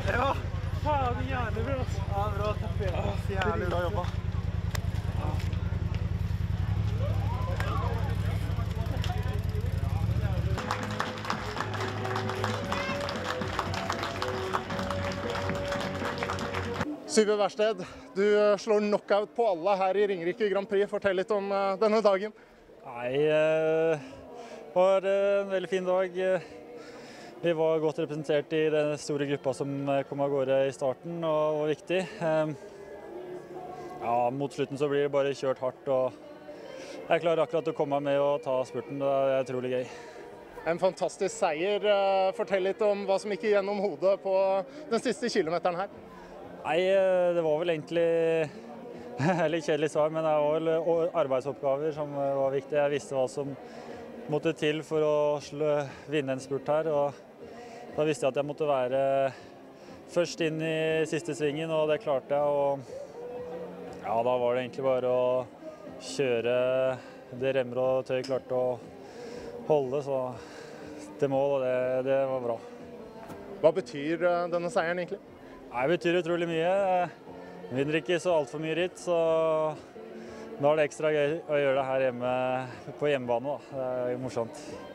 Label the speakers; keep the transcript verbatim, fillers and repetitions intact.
Speaker 1: Ja, faen jævlig bra. Ja, bra. Takk. Jævlig bra jobba.
Speaker 2: Syve Versted, du slår knockout på alle her i Ringerike Grand Prix. Fortell litt om uh, denne dagen.
Speaker 3: Nei, det var en veldig fin dag. Vi var godt representert i den store gruppa som kom av gårde i starten, og var viktig. Ja, mot slutten så blir det bare kjørt hardt, og jeg klarer akkurat å komme med og ta spurten. Det er utrolig gøy.
Speaker 2: En fantastisk seier. Fortell litt om hva som gikk gjennom hodet på den siste kilometeren her.
Speaker 3: Nei, det var vel egentlig litt kjedelig svar, men det var vel arbeidsoppgaver som var viktig. Jeg visste hva som måtte til for å slå, vinne en spurt her, og da visste jeg at jeg måtte være først inn i siste svingen, og det klarte jeg. Og ja, da var det egentlig bare å kjøre det remmer og tøy klarte å holde, så det mål, og det, det var bra.
Speaker 2: Hva betyr denne seieren egentlig?
Speaker 3: Det betyr utrolig mye. Jeg vinner ikke så alt for mye ritt, så da er det ekstra gøy å gjøre det her hjemme på hjemmebane. Da. Det er morsomt.